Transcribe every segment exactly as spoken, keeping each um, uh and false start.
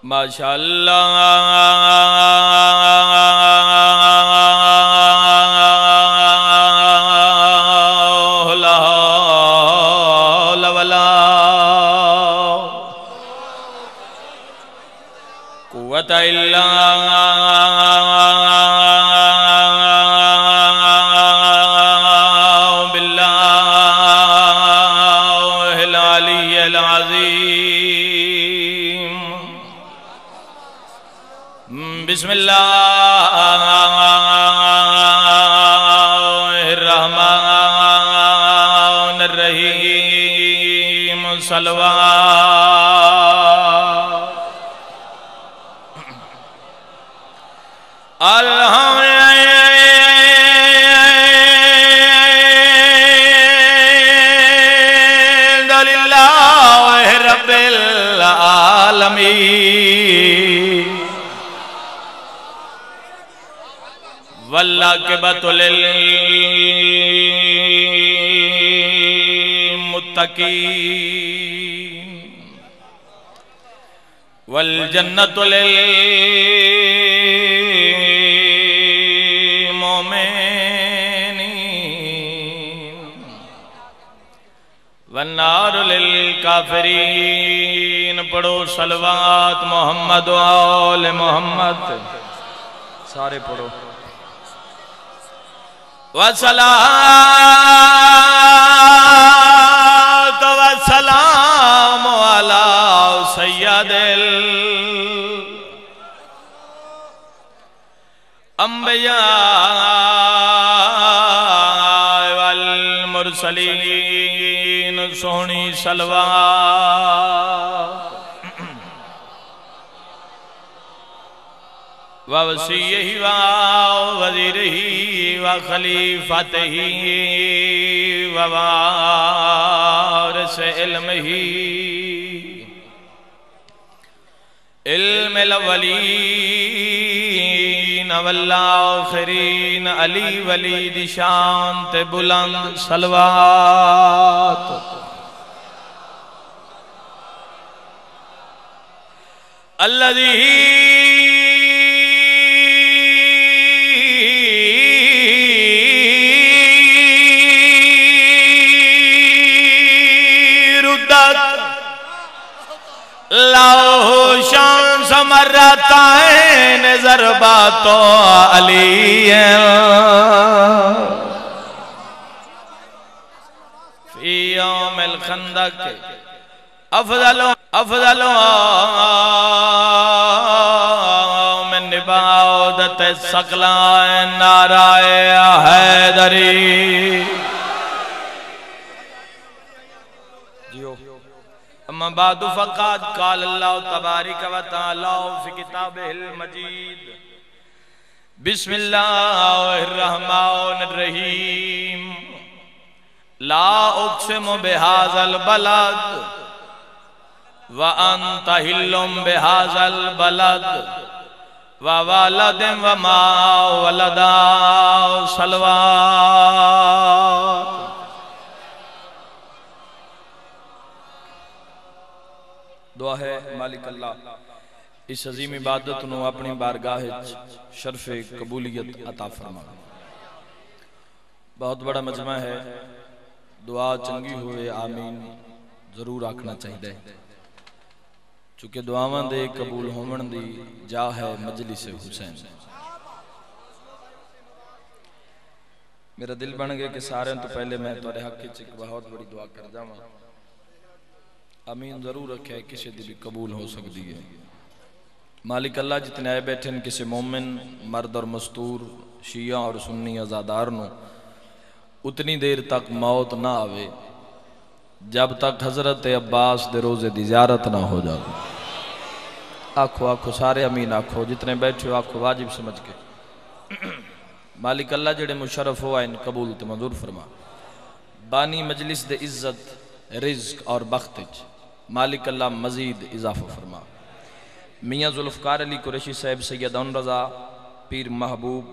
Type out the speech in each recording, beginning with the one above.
ماشاءاللہ لا حول ولا قوت الا باللہ العلی العظیم بسم اللہ الرحمن الرحیم صلوات الحمد للہ رب العالمین والعاقبۃ للمتقین والجنۃ للمؤمنین والنار للکافرین پڑھو صلوات محمد و آل محمد سارے پڑھو وَصَلَاةُ وَسَلَامُ عَلَى سَيَّدِ الْأَنبِيَاءِ وَالْمُرْسَلِينَ سونی صلوات وَوَسِيِّهِ وَوَزِيرِهِ وَخَلِيفَتِهِ وَوَارِثِ عِلْمِهِ علم الاولین والآخرین علی ولید شان تے بلند صلوات الذی لو شان سمرتائن ضرباتو علی فی یوم الخندق افضل افضل من نباودت سقلائن نارائے حیدری اما بعد فقاد قال اللہ تبارک و تعالی فی کتابہ المجید بسم اللہ الرحمن الرحیم لا اقسم بہذا البلد وانت حل بہذا البلد ووالد وما ولدا صلوات دعا ہے مالک اللہ اس عظیم عبادت نو اپنی بارگاہ شرف قبولیت عطا فرما بہت بڑا مجمع ہے دعا چنگی ہوئے آمین ضرور آکھنا چاہیے چونکہ دعاواں دے قبول ہومن دی جا ہے مجلس حسین میرا دل بن گیا کہ سارے تو پہلے میں تو حق کی چک بہت بڑی دعا کر جاواں آمین ضرور رکھے کسی دی بھی قبول ہو سکتی ہے مالک اللہ جتنے آئے بیٹھے ہیں کسی مومن مرد اور مستور شیعہ اور سنی ازادار نو اتنی دیر تک موت نہ آوے جب تک حضرت عباس دے روزے دی زیارت نہ ہو جائے آنکھو آنکھو سارے امین آنکھو جتنے بیٹھے ہو آنکھو واجب سمجھ کے مالک اللہ جڑے مشرف ہوا ان قبول تے منظور فرما بانی مجلس دے عزت رزق اور بختج مالک اللہ مزید اضافہ فرما میاں ذوالفقار علی قریشی صاحب سید ان رضا پیر محبوب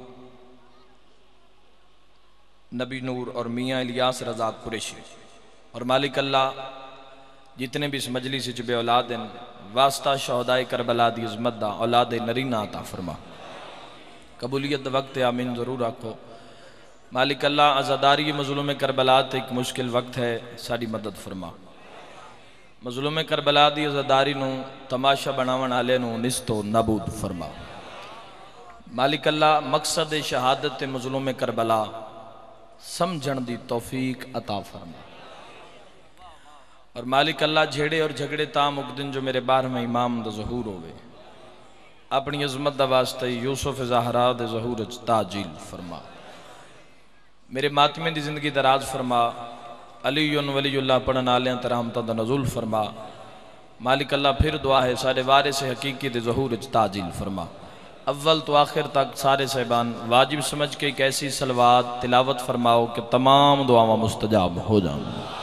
نبی نور اور میاں الیاس رضا قریشی اور مالک اللہ جتنے بھی اس مجلس وچ بے اولاد ہیں واسطہ شہدائے کربلا دی عظمت دا اولاد نرینہ عطا فرما قبولیت وقت آمین ضرور رکھو مالک اللہ عزاداری مظلوم کربلا تے ایک مشکل وقت ہے ساری مدد فرما مظلوم کربلا دی عزاداری نو تماشا بناون والے نو نستو نابود فرما مالک اللہ مقصد شہادت مظلوم کربلا سمجھن دی توفیق عطا فرما اور مالک اللہ جھیڑے اور جھگڑے تام اگدن جو میرے بارہویں امام دا ظہور ہوئے اپنی عظمت دا واسطہ یوسف زہرا دے ظہور تاجیل فرما میرے ماتمے دی زندگی دراز فرما علی ولی اللہ پڑھن آلیاں ترحمتہ دا نزول فرما مالک اللہ پھر دعا ہے سارے وارث حقیقی دے ظہور تاجیل فرما اول تو آخر تک سارے صاحبان واجب سمجھ کے ایک ایسی صلوات تلاوت فرماؤ کہ تمام دعاواں مستجاب ہو جائیں